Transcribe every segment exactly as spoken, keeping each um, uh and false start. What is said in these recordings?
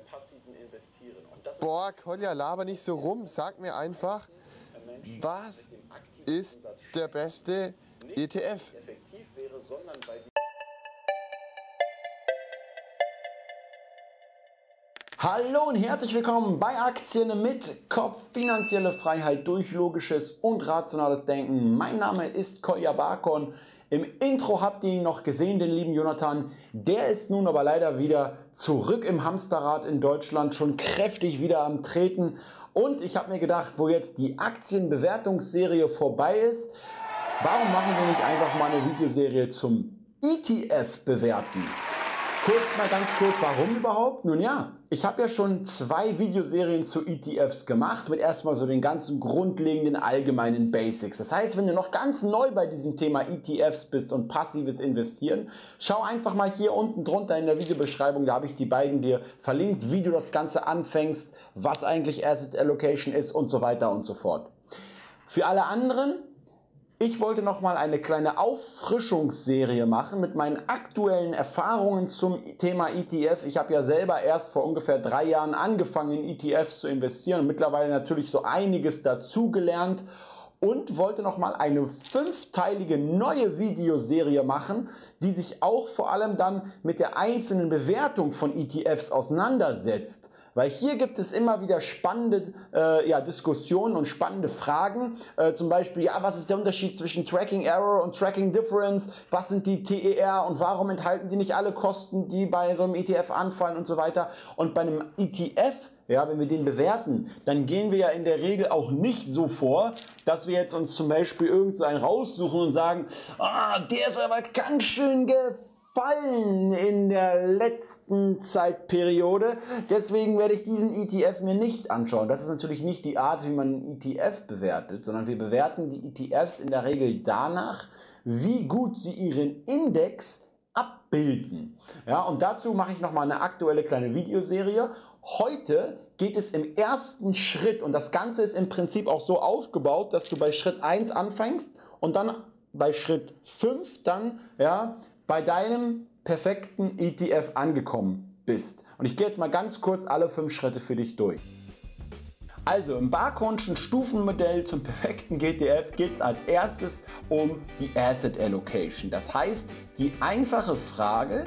passiven Investieren. Und das Boah, Kolja, laber nicht so rum. Sag mir einfach, was ist der beste E T F? effektiv wäre, sondern weil sie Hallo und herzlich willkommen bei Aktien mit Kopf, finanzielle Freiheit durch logisches und rationales Denken. Mein Name ist Kolja Barkon. Im Intro habt ihr ihn noch gesehen, den lieben Jonathan. Der ist nun aber leider wieder zurück im Hamsterrad in Deutschland, schon kräftig wieder am Treten. Und ich habe mir gedacht, wo jetzt die Aktienbewertungsserie vorbei ist, warum machen wir nicht einfach mal eine Videoserie zum E T F bewerten? Kurz mal ganz kurz, warum überhaupt? Nun ja, ich habe ja schon zwei Videoserien zu E T Fs gemacht mit erstmal so den ganzen grundlegenden allgemeinen Basics. Das heißt, wenn du noch ganz neu bei diesem Thema E T Fs bist und passives Investieren, schau einfach mal hier unten drunter in der Videobeschreibung, da habe ich die beiden dir verlinkt, wie du das Ganze anfängst, was eigentlich Asset Allocation ist und so weiter und so fort. Für alle anderen, ich wollte noch mal eine kleine Auffrischungsserie machen mit meinen aktuellen Erfahrungen zum Thema E T F. Ich habe ja selber erst vor ungefähr drei Jahren angefangen in E T Fs zu investieren und mittlerweile natürlich so einiges dazugelernt und wollte noch mal eine fünfteilige neue Videoserie machen, die sich auch vor allem dann mit der einzelnen Bewertung von E T Fs auseinandersetzt. Weil hier gibt es immer wieder spannende äh, ja, Diskussionen und spannende Fragen. Äh, zum Beispiel, ja, was ist der Unterschied zwischen Tracking Error und Tracking Difference? Was sind die T E R und warum enthalten die nicht alle Kosten, die bei so einem E T F anfallen und so weiter? Und bei einem E T F, ja, wenn wir den bewerten, dann gehen wir ja in der Regel auch nicht so vor, dass wir jetzt uns zum Beispiel irgend so einen raussuchen und sagen, ah, der ist aber ganz schön gefallen in der letzten Zeitperiode, deswegen werde ich diesen E T F mir nicht anschauen. Das ist natürlich nicht die Art, wie man einen E T F bewertet, sondern wir bewerten die E T Fs in der Regel danach, wie gut sie ihren Index abbilden. Ja, und dazu mache ich noch mal eine aktuelle kleine Videoserie. Heute geht es im ersten Schritt und das Ganze ist im Prinzip auch so aufgebaut, dass du bei Schritt eins anfängst und dann bei Schritt fünf dann ja bei deinem perfekten E T F angekommen bist. Und ich gehe jetzt mal ganz kurz alle fünf Schritte für dich durch. Also im Barkonschen Stufenmodell zum perfekten E T F geht es als erstes um die Asset Allocation. Das heißt, die einfache Frage,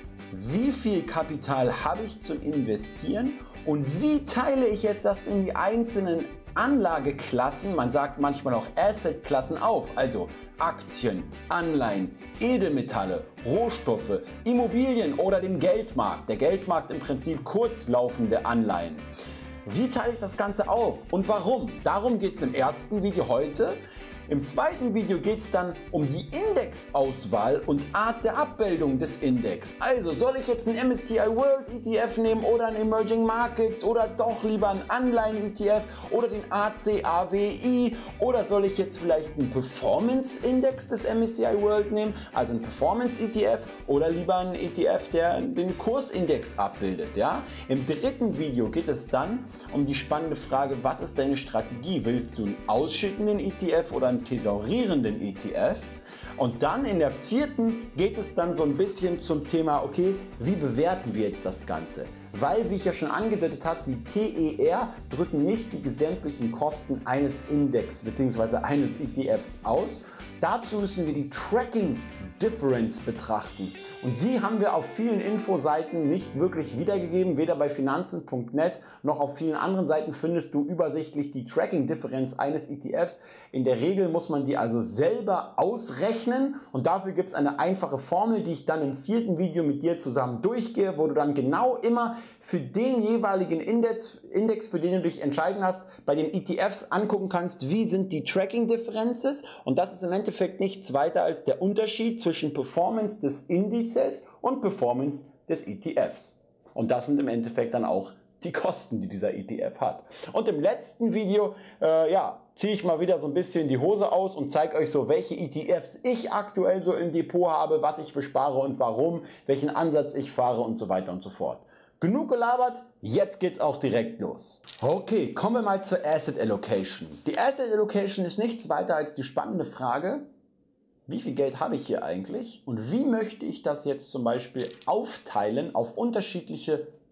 wie viel Kapital habe ich zum Investieren und wie teile ich jetzt das in die einzelnen Anlageklassen, man sagt manchmal auch Assetklassen auf, also Aktien, Anleihen, Edelmetalle, Rohstoffe, Immobilien oder den Geldmarkt. Der Geldmarkt im Prinzip kurzlaufende Anleihen. Wie teile ich das Ganze auf und warum? Darum geht es im ersten Video heute. Im zweiten Video geht es dann um die Indexauswahl und Art der Abbildung des Index. Also soll ich jetzt einen M S C I World E T F nehmen oder einen Emerging Markets oder doch lieber einen Anleihen E T F oder den A C A W I oder soll ich jetzt vielleicht einen Performance Index des M S C I World nehmen, also einen Performance E T F oder lieber einen E T F, der den Kursindex abbildet. Ja? Im dritten Video geht es dann um die spannende Frage, was ist deine Strategie? Willst du einen ausschüttenden E T F oder einen thesaurierenden E T F? Und dann in der vierten geht es dann so ein bisschen zum Thema, okay, wie bewerten wir jetzt das Ganze? Weil, wie ich ja schon angedeutet habe, die T E R drücken nicht die gesamtlichen Kosten eines Index bzw. eines E T Fs aus. Dazu müssen wir die Tracking Difference betrachten und die haben wir auf vielen Infoseiten nicht wirklich wiedergegeben, weder bei finanzen punkt net noch auf vielen anderen Seiten findest du übersichtlich die Tracking Difference eines E T Fs. In der Regel muss man die also selber ausrechnen und dafür gibt es eine einfache Formel, die ich dann im vierten Video mit dir zusammen durchgehe, wo du dann genau immer für den jeweiligen Index, Index für den du dich entscheiden hast, bei den E T Fs angucken kannst, wie sind die Tracking Differences und das ist im Endeffekt nichts weiter als der Unterschied zwischen Performance des Indizes und Performance des E T Fs. Und das sind im Endeffekt dann auch die Kosten, die dieser E T F hat. Und im letzten Video äh, ja, ziehe ich mal wieder so ein bisschen die Hose aus und zeige euch so, welche E T Fs ich aktuell so im Depot habe, was ich bespare und warum, welchen Ansatz ich fahre und so weiter und so fort. Genug gelabert, jetzt geht's auch direkt los. Okay, kommen wir mal zur Asset Allocation. Die Asset Allocation ist nichts weiter als die spannende Frage, wie viel Geld habe ich hier eigentlich und wie möchte ich das jetzt zum Beispiel aufteilen auf unterschiedliche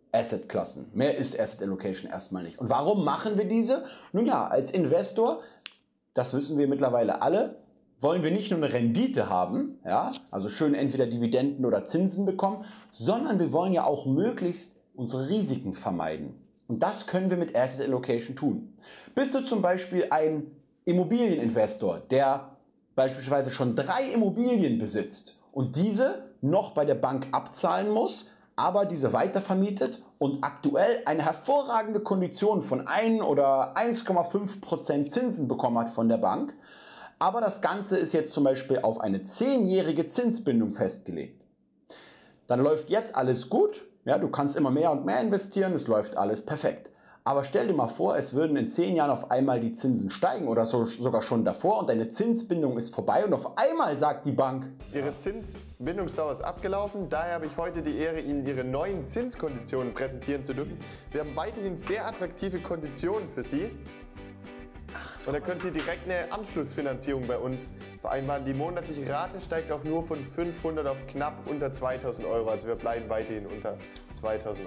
Assetklassen. Mehr ist Asset Allocation erstmal nicht. Und warum machen wir diese? Nun ja, als Investor, das wissen wir mittlerweile alle, wollen wir nicht nur eine Rendite haben, ja, also schön entweder Dividenden oder Zinsen bekommen, sondern wir wollen ja auch möglichst unsere Risiken vermeiden. Und das können wir mit Asset Allocation tun. Bist du zum Beispiel ein Immobilieninvestor, der beispielsweise schon drei Immobilien besitzt und diese noch bei der Bank abzahlen muss, aber diese weitervermietet und aktuell eine hervorragende Kondition von ein oder eins Komma fünf Prozent Zinsen bekommen hat von der Bank, aber das Ganze ist jetzt zum Beispiel auf eine zehnjährige Zinsbindung festgelegt. Dann läuft jetzt alles gut, ja, du kannst immer mehr und mehr investieren, es läuft alles perfekt. Aber stell dir mal vor, es würden in zehn Jahren auf einmal die Zinsen steigen oder so, sogar schon davor und deine Zinsbindung ist vorbei und auf einmal sagt die Bank: Ihre Zinsbindungsdauer ist abgelaufen, daher habe ich heute die Ehre, Ihnen Ihre neuen Zinskonditionen präsentieren zu dürfen. Wir haben weiterhin sehr attraktive Konditionen für Sie. Und da können Sie direkt eine Anschlussfinanzierung bei uns vereinbaren. Die monatliche Rate steigt auch nur von fünfhundert auf knapp unter zweitausend Euro. Also wir bleiben weiterhin unter zweitausend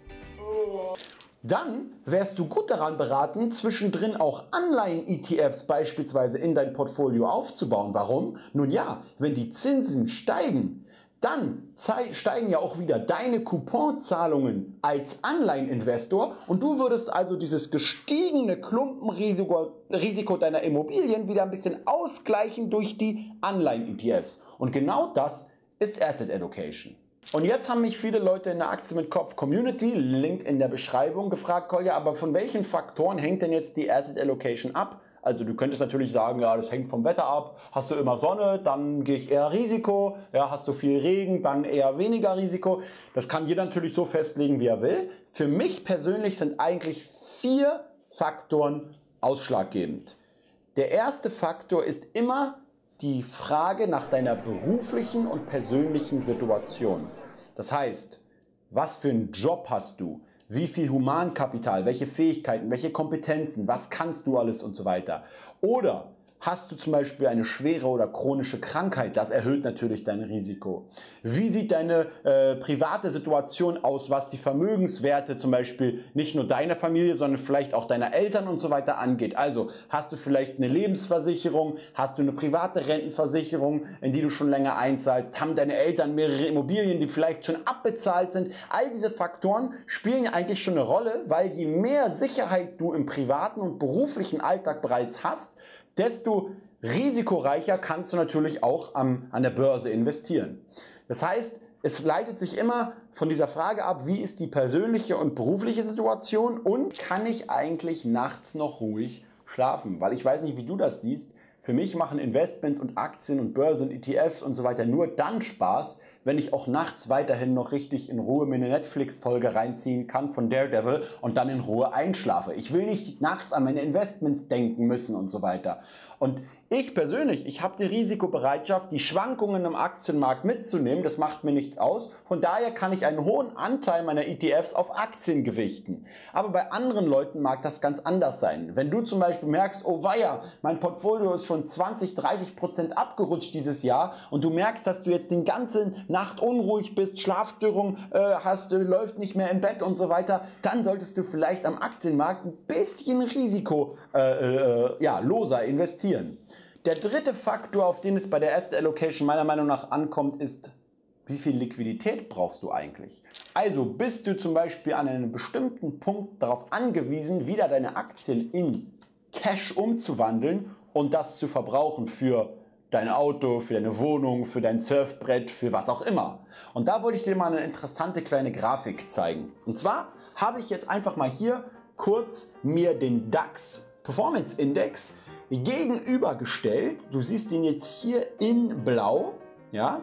Euro. Dann wärst du gut daran beraten, zwischendrin auch Anleihen-E T Fs beispielsweise in dein Portfolio aufzubauen. Warum? Nun ja, wenn die Zinsen steigen, dann steigen ja auch wieder deine Couponzahlungen als Anleiheninvestor und du würdest also dieses gestiegene Klumpenrisiko Risiko deiner Immobilien wieder ein bisschen ausgleichen durch die Anleihen-E T Fs. Und genau das ist Asset Allocation. Und jetzt haben mich viele Leute in der Aktie mit Kopf Community, Link in der Beschreibung, gefragt: Kolja, aber von welchen Faktoren hängt denn jetzt die Asset Allocation ab? Also du könntest natürlich sagen, ja, das hängt vom Wetter ab. Hast du immer Sonne, dann gehe ich eher Risiko. Ja, hast du viel Regen, dann eher weniger Risiko. Das kann jeder natürlich so festlegen, wie er will. Für mich persönlich sind eigentlich vier Faktoren ausschlaggebend. Der erste Faktor ist immer die Frage nach deiner beruflichen und persönlichen Situation. Das heißt, was für einen Job hast du? Wie viel Humankapital, welche Fähigkeiten, welche Kompetenzen, was kannst du alles und so weiter. Oder hast du zum Beispiel eine schwere oder chronische Krankheit, das erhöht natürlich dein Risiko. Wie sieht deine äh, private Situation aus, was die Vermögenswerte zum Beispiel nicht nur deiner Familie, sondern vielleicht auch deiner Eltern und so weiter angeht. Also hast du vielleicht eine Lebensversicherung, hast du eine private Rentenversicherung, in die du schon länger einzahlst, haben deine Eltern mehrere Immobilien, die vielleicht schon abbezahlt sind. All diese Faktoren spielen eigentlich schon eine Rolle, weil je mehr Sicherheit du im privaten und beruflichen Alltag bereits hast, desto risikoreicher kannst du natürlich auch am, an der Börse investieren. Das heißt, es leitet sich immer von dieser Frage ab, wie ist die persönliche und berufliche Situation und kann ich eigentlich nachts noch ruhig schlafen? Weil ich weiß nicht, wie du das siehst. Für mich machen Investments und Aktien und Börsen, E T Fs und so weiter nur dann Spaß, wenn ich auch nachts weiterhin noch richtig in Ruhe mir eine Netflix-Folge reinziehen kann von Daredevil und dann in Ruhe einschlafe. Ich will nicht nachts an meine Investments denken müssen und so weiter. Und ich persönlich, ich habe die Risikobereitschaft, die Schwankungen im Aktienmarkt mitzunehmen, das macht mir nichts aus. Von daher kann ich einen hohen Anteil meiner E T Fs auf Aktien gewichten. Aber bei anderen Leuten mag das ganz anders sein. Wenn du zum Beispiel merkst, oh weia, mein Portfolio ist schon zwanzig, dreißig Prozent abgerutscht dieses Jahr und du merkst, dass du jetzt die ganze Nacht unruhig bist, Schlafstörung äh, hast, äh, läuft nicht mehr im Bett und so weiter, dann solltest du vielleicht am Aktienmarkt ein bisschen Risiko äh, äh, ja, loser investieren. Der dritte Faktor, auf den es bei der Asset Allocation meiner Meinung nach ankommt, ist, wie viel Liquidität brauchst du eigentlich? Also bist du zum Beispiel an einem bestimmten Punkt darauf angewiesen, wieder deine Aktien in Cash umzuwandeln und das zu verbrauchen für dein Auto, für deine Wohnung, für dein Surfbrett, für was auch immer. Und da wollte ich dir mal eine interessante kleine Grafik zeigen. Und zwar habe ich jetzt einfach mal hier kurz mir den DAX Performance Index gegenübergestellt. Du siehst ihn jetzt hier in blau, ja,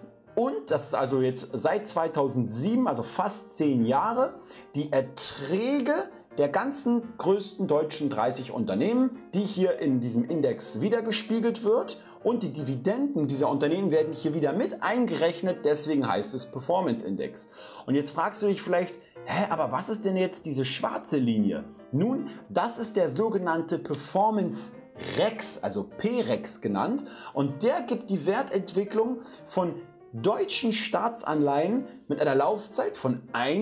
und das ist also jetzt seit zweitausendsieben, also fast zehn Jahre, die Erträge der ganzen größten deutschen dreißig Unternehmen, die hier in diesem Index wiedergespiegelt wird, und die Dividenden dieser Unternehmen werden hier wieder mit eingerechnet, deswegen heißt es Performance Index. Und jetzt fragst du dich vielleicht, hä, aber was ist denn jetzt diese schwarze Linie? Nun, das ist der sogenannte Performance Rex, also P REX genannt, und der gibt die Wertentwicklung von deutschen Staatsanleihen mit einer Laufzeit von ein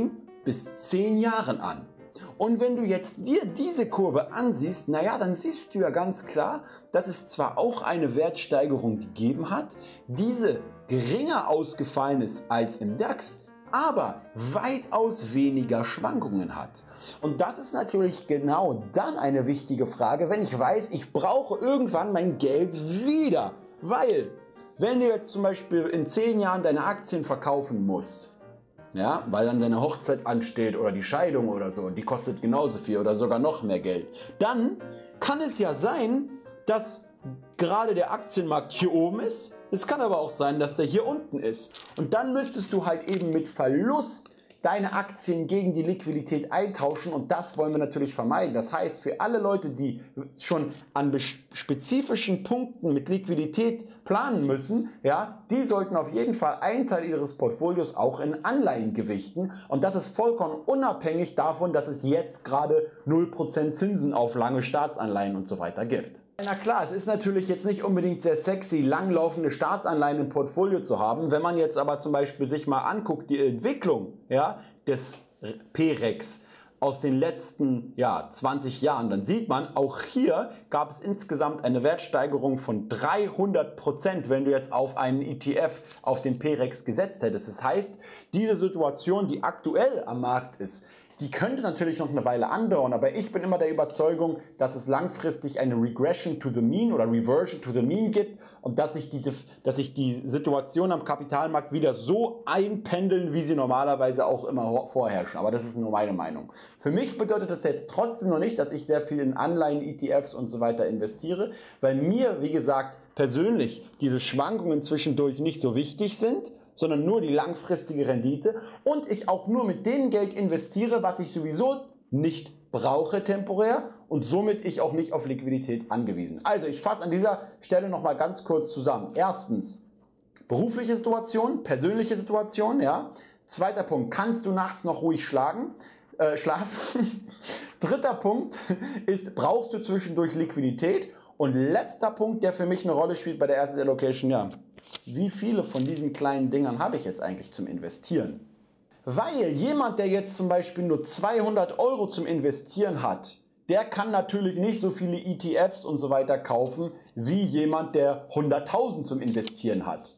bis zehn Jahren an. Und wenn du jetzt dir diese Kurve ansiehst, naja, dann siehst du ja ganz klar, dass es zwar auch eine Wertsteigerung gegeben hat, diese geringer ausgefallen ist als im DAX, aber weitaus weniger Schwankungen hat. Und das ist natürlich genau dann eine wichtige Frage, wenn ich weiß, ich brauche irgendwann mein Geld wieder. Weil, wenn du jetzt zum Beispiel in zehn Jahren deine Aktien verkaufen musst, ja, weil dann deine Hochzeit ansteht oder die Scheidung oder so, und die kostet genauso viel oder sogar noch mehr Geld, dann kann es ja sein, dass gerade der Aktienmarkt hier oben ist. Es kann aber auch sein, dass der hier unten ist. Und dann müsstest du halt eben mit Verlust deine Aktien gegen die Liquidität eintauschen, und das wollen wir natürlich vermeiden. Das heißt, für alle Leute, die schon an spezifischen Punkten mit Liquidität planen müssen, ja, die sollten auf jeden Fall einen Teil ihres Portfolios auch in Anleihen gewichten, und das ist vollkommen unabhängig davon, dass es jetzt gerade null Prozent Zinsen auf lange Staatsanleihen und so weiter gibt. Na klar, es ist natürlich jetzt nicht unbedingt sehr sexy, langlaufende Staatsanleihen im Portfolio zu haben. Wenn man jetzt aber zum Beispiel sich mal anguckt, die Entwicklung, ja, des P R E X aus den letzten, ja, zwanzig Jahren, dann sieht man, auch hier gab es insgesamt eine Wertsteigerung von dreihundert Prozent, wenn du jetzt auf einen E T F auf den P R E X gesetzt hättest. Das heißt, diese Situation, die aktuell am Markt ist, die könnte natürlich noch eine Weile andauern, aber ich bin immer der Überzeugung, dass es langfristig eine Regression to the mean oder Reversion to the mean gibt und dass sich die, dass sich die Situation am Kapitalmarkt wieder so einpendeln, wie sie normalerweise auch immer vorherrschen. Aber das ist nur meine Meinung. Für mich bedeutet das jetzt trotzdem noch nicht, dass ich sehr viel in Anleihen, E T Fs und so weiter investiere, weil mir, wie gesagt, persönlich diese Schwankungen zwischendurch nicht so wichtig sind, sondern nur die langfristige Rendite, und ich auch nur mit dem Geld investiere, was ich sowieso nicht brauche temporär und somit ich auch nicht auf Liquidität angewiesen. Also ich fasse an dieser Stelle noch mal ganz kurz zusammen. Erstens, berufliche Situation, persönliche Situation, ja. Zweiter Punkt, kannst du nachts noch ruhig schlagen, äh, schlafen? Dritter Punkt ist, brauchst du zwischendurch Liquidität? Und letzter Punkt, der für mich eine Rolle spielt bei der Asset Allocation, ja, wie viele von diesen kleinen Dingern habe ich jetzt eigentlich zum Investieren? Weil jemand, der jetzt zum Beispiel nur zweihundert Euro zum Investieren hat, der kann natürlich nicht so viele E T Fs und so weiter kaufen, wie jemand, der hunderttausend zum Investieren hat.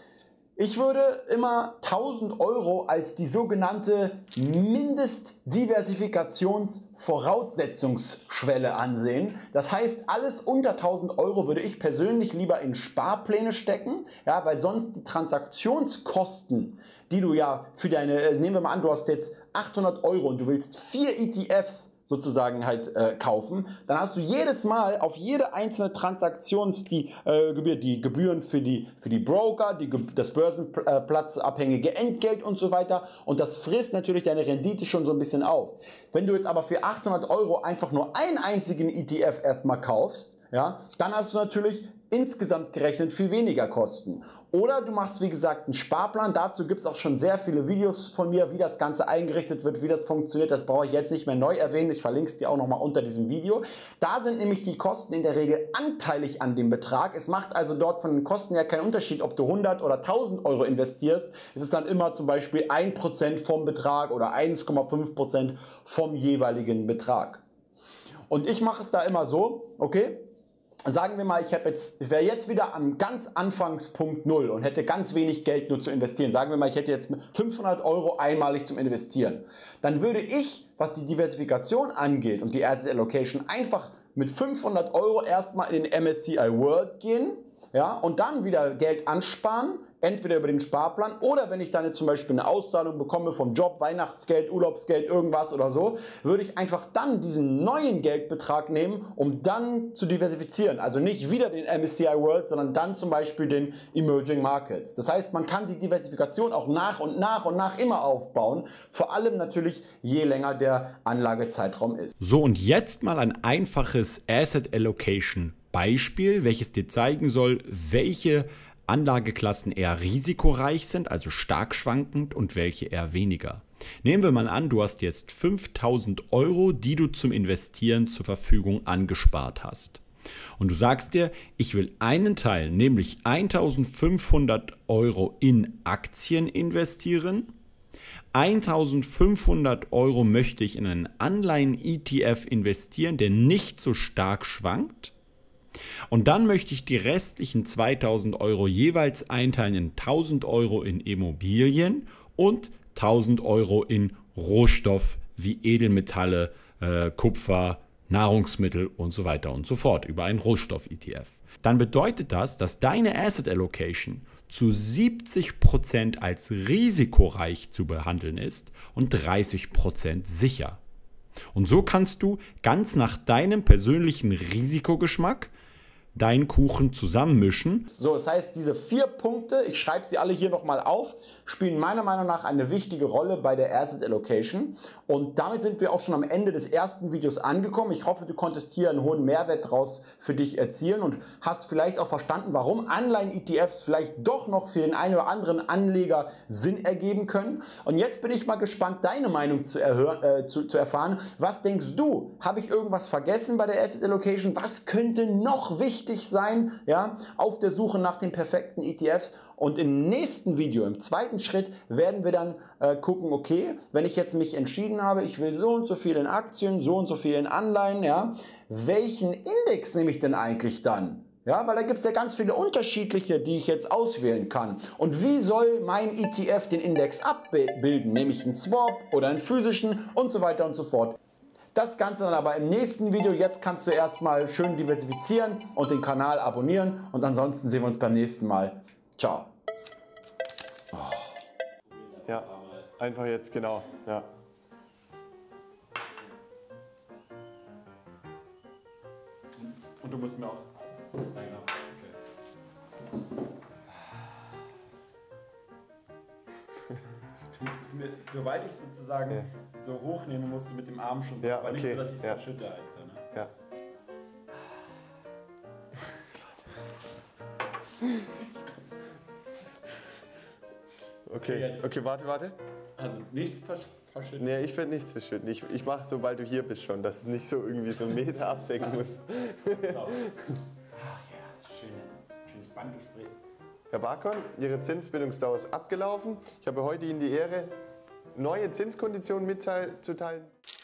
Ich würde immer tausend Euro als die sogenannte Mindestdiversifikationsvoraussetzungsschwelle ansehen. Das heißt, alles unter tausend Euro würde ich persönlich lieber in Sparpläne stecken, ja, weil sonst die Transaktionskosten, die du ja für deine, nehmen wir mal an, du hast jetzt achthundert Euro und du willst vier E T Fs sozusagen halt äh, kaufen, dann hast du jedes Mal auf jede einzelne Transaktions die, äh, Gebühr, die Gebühren für die, für die Broker, die, das börsenplatzabhängige Entgelt und so weiter, und das frisst natürlich deine Rendite schon so ein bisschen auf. Wenn du jetzt aber für achthundert Euro einfach nur einen einzigen E T F erstmal kaufst, ja, dann hast du natürlich insgesamt gerechnet viel weniger Kosten. Oder du machst, wie gesagt, einen Sparplan. Dazu gibt es auch schon sehr viele Videos von mir, wie das Ganze eingerichtet wird, wie das funktioniert. Das brauche ich jetzt nicht mehr neu erwähnen. Ich verlinke es dir auch nochmal unter diesem Video. Da sind nämlich die Kosten in der Regel anteilig an dem Betrag. Es macht also dort von den Kosten ja keinen Unterschied, ob du hundert oder tausend Euro investierst. Es ist dann immer zum Beispiel ein Prozent vom Betrag oder eins Komma fünf Prozent vom jeweiligen Betrag. Und ich mache es da immer so, okay? Sagen wir mal, ich, jetzt, ich wäre jetzt wieder am ganz Anfangspunkt null und hätte ganz wenig Geld nur zu investieren. Sagen wir mal, ich hätte jetzt fünfhundert Euro einmalig zum Investieren. Dann würde ich, was die Diversifikation angeht und die Asset Allocation, einfach mit fünfhundert Euro erstmal in den M S C I World gehen, ja, und dann wieder Geld ansparen, entweder über den Sparplan oder wenn ich dann jetzt zum Beispiel eine Auszahlung bekomme vom Job, Weihnachtsgeld, Urlaubsgeld, irgendwas oder so, würde ich einfach dann diesen neuen Geldbetrag nehmen, um dann zu diversifizieren. Also nicht wieder den M S C I World, sondern dann zum Beispiel den Emerging Markets. Das heißt, man kann die Diversifikation auch nach und nach und nach immer aufbauen, vor allem natürlich je länger der Anlagezeitraum ist. So, und jetzt mal ein einfaches Asset Allocation Beispiel, welches dir zeigen soll, welche Anlageklassen eher risikoreich sind, also stark schwankend, und welche eher weniger. Nehmen wir mal an, du hast jetzt fünftausend Euro, die du zum Investieren zur Verfügung angespart hast. Und du sagst dir, ich will einen Teil, nämlich eintausendfünfhundert Euro in Aktien investieren, eintausendfünfhundert Euro möchte ich in einen Anleihen-E T F investieren, der nicht so stark schwankt. Und dann möchte ich die restlichen zweitausend Euro jeweils einteilen in tausend Euro in Immobilien und tausend Euro in Rohstoff wie Edelmetalle, äh, Kupfer, Nahrungsmittel und so weiter und so fort über einen Rohstoff-E T F. Dann bedeutet das, dass deine Asset Allocation zu siebzig Prozent als risikoreich zu behandeln ist und dreißig Prozent sicher. Und so kannst du ganz nach deinem persönlichen Risikogeschmack deinen Kuchen zusammenmischen. So, das heißt, diese vier Punkte, ich schreibe sie alle hier nochmal auf, spielen meiner Meinung nach eine wichtige Rolle bei der Asset Allocation. Und damit sind wir auch schon am Ende des ersten Videos angekommen. Ich hoffe, du konntest hier einen hohen Mehrwert draus für dich erzielen und hast vielleicht auch verstanden, warum Anleihen-E T Fs vielleicht doch noch für den einen oder anderen Anleger Sinn ergeben können. Und jetzt bin ich mal gespannt, deine Meinung zu, erhören, äh, zu, zu erfahren. Was denkst du? Habe ich irgendwas vergessen bei der Asset Allocation? Was könnte noch wichtig sein, ja, auf der Suche nach den perfekten E T Fs? Und im nächsten Video, im zweiten Schritt, werden wir dann äh, gucken, okay, wenn ich jetzt mich entschieden habe, ich will so und so viel in Aktien, so und so viel in Anleihen, ja, welchen Index nehme ich denn eigentlich dann? Ja, weil da gibt es ja ganz viele unterschiedliche, die ich jetzt auswählen kann. Und wie soll mein E T F den Index abbilden? Nehme ich einen Swap oder einen physischen und so weiter und so fort. Das Ganze dann aber im nächsten Video. Jetzt kannst du erstmal schön diversifizieren und den Kanal abonnieren. Und ansonsten sehen wir uns beim nächsten Mal. Ciao. Oh. Ja, einfach jetzt, genau. Ja. Und du musst mir auch... Du musst es mir, soweit ich es sozusagen ja. so hochnehme, musst du mit dem Arm schon so, ja, aber okay. nicht so, dass ich es ja. verschütte. Also, ne? Ja. Okay, Jetzt. okay, warte, warte. Also nichts versch verschütten? Nee, ich werde nichts verschütten. Ich, ich mache, sobald du hier bist schon, dass es nicht so irgendwie so einen Meter absenken muss. So. Ach ja, schön, schönes Bankgespräch. Herr Bakon, Ihre Zinsbindungsdauer ist abgelaufen. Ich habe heute Ihnen die Ehre, neue Zinskonditionen mitzuteilen.